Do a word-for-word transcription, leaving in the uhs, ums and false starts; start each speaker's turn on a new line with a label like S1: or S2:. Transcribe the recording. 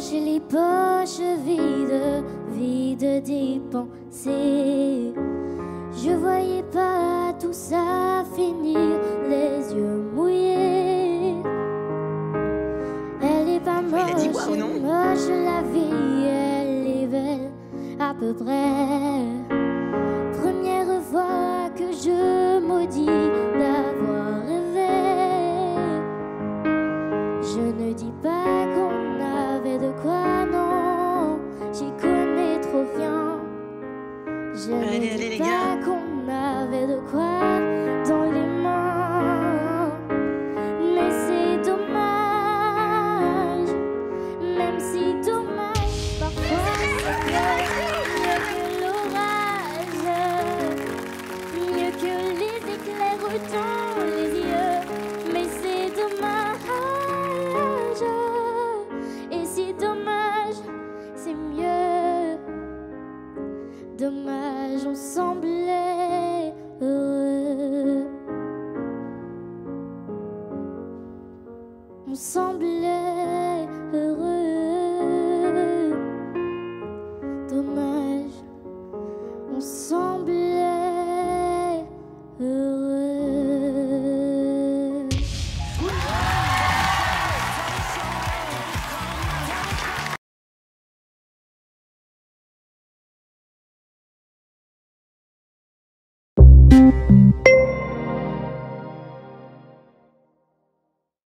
S1: poches, les poches vides, vides des pensées. Je voyais pas tout ça finir, les yeux mouillés. Elle est pas moche,
S2: il a dit quoi, ou non?
S1: moche la vie, elle est belle à peu près.